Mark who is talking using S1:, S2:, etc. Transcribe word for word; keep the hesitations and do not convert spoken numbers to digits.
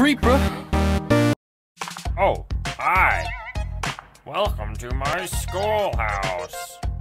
S1: creep, bro.
S2: Oh, hi. Welcome to my schoolhouse.